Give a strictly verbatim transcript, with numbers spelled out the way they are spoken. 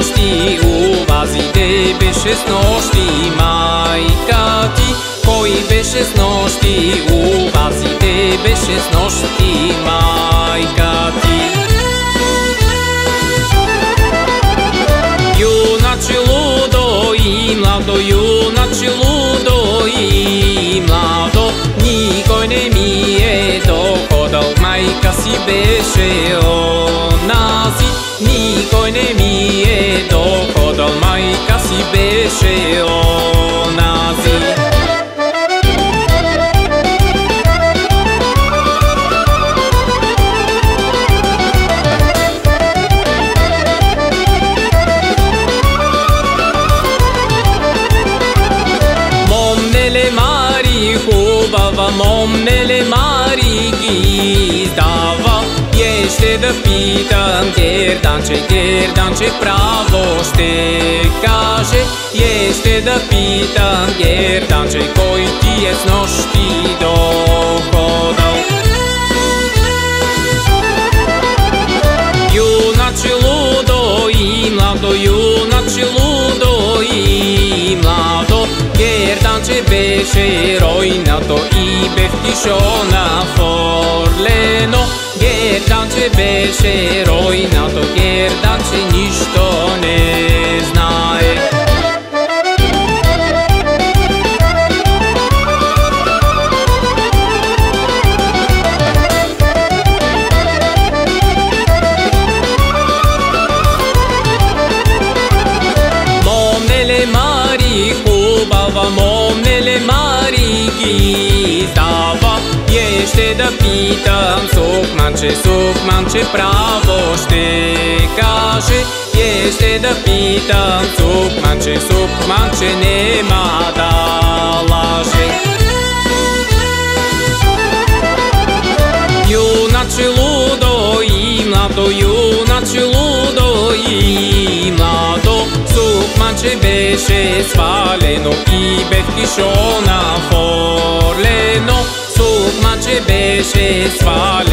нощи, у вазите беше с нощи майка ти. Кой беше с нощи, у вазите беше с нощи майка ти. Юначе лудо и младо, юначе лудо и младо, никой не ми е доходил, майка си беше онази. Никой не ми е доходил, майка си беше онази. Момнеле Мари хубава, момнеле Мари ги издава. Ще да питам Герданче, Герданче право ще каже. Е, ще да питам Герданче, кой ти е с нощи доходил. Юначе лудо и младо, юначе лудо и младо, Герданче беше ройнато и бе в тишона форлено. Герданче беше ройнато, Герданче нищо не знае. Момнеле Мари хубава, момнеле Мари ги издава. Е, ще да питам Сукманче, Сукманче право ще каже. Е, ще да питам Сукманче, Сукманче нема да лаже. Юначе лудо и младо, юначе лудо и младо, Сукманче беше свалено и бе в кишона форлено. Сукманче беше свалено